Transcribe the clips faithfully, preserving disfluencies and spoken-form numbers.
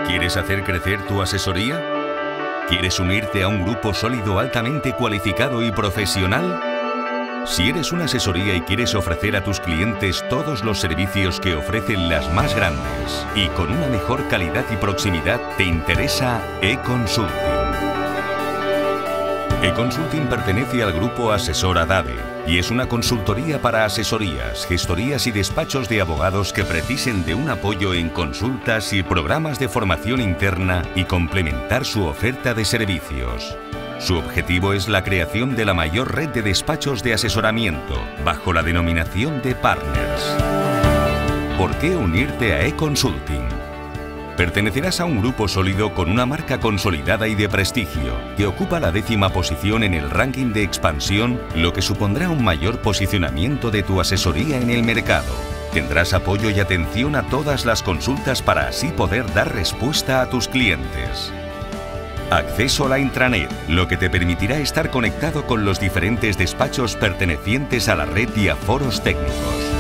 ¿Quieres hacer crecer tu asesoría? ¿Quieres unirte a un grupo sólido altamente cualificado y profesional? Si eres una asesoría y quieres ofrecer a tus clientes todos los servicios que ofrecen las más grandes y con una mejor calidad y proximidad, te interesa eConsulting. eConsulting pertenece al grupo asesor ADADE y es una consultoría para asesorías, gestorías y despachos de abogados que precisen de un apoyo en consultas y programas de formación interna y complementar su oferta de servicios. Su objetivo es la creación de la mayor red de despachos de asesoramiento, bajo la denominación de Partners. ¿Por qué unirte a eConsulting? Pertenecerás a un grupo sólido con una marca consolidada y de prestigio, que ocupa la décima posición en el ranking de expansión, lo que supondrá un mayor posicionamiento de tu asesoría en el mercado. Tendrás apoyo y atención a todas las consultas para así poder dar respuesta a tus clientes. Acceso a la intranet, lo que te permitirá estar conectado con los diferentes despachos pertenecientes a la red y a foros técnicos.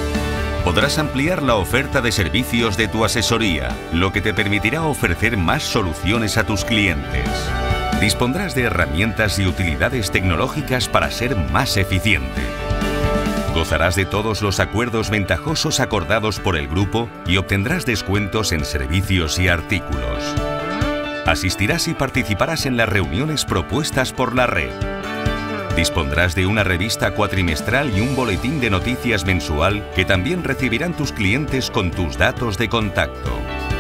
Podrás ampliar la oferta de servicios de tu asesoría, lo que te permitirá ofrecer más soluciones a tus clientes. Dispondrás de herramientas y utilidades tecnológicas para ser más eficiente. Gozarás de todos los acuerdos ventajosos acordados por el grupo y obtendrás descuentos en servicios y artículos. Asistirás y participarás en las reuniones propuestas por la red. Dispondrás de una revista cuatrimestral y un boletín de noticias mensual que también recibirán tus clientes con tus datos de contacto.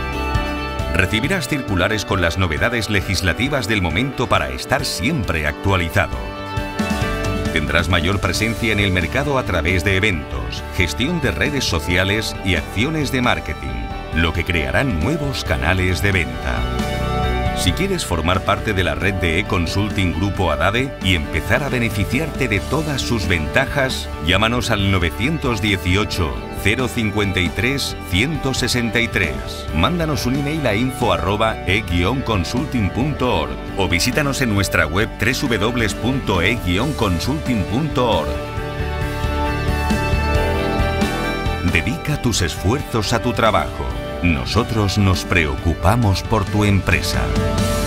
Recibirás circulares con las novedades legislativas del momento para estar siempre actualizado. Tendrás mayor presencia en el mercado a través de eventos, gestión de redes sociales y acciones de marketing, lo que crearán nuevos canales de venta. Si quieres formar parte de la red de eConsulting Grupo ADADE y empezar a beneficiarte de todas sus ventajas, llámanos al nueve uno ocho, cero cinco tres, uno seis tres. Mándanos un email a info arroba e guion consulting punto org o visítanos en nuestra web doble u doble u doble u punto e guion consulting punto org. Dedica tus esfuerzos a tu trabajo. Nosotros nos preocupamos por tu empresa.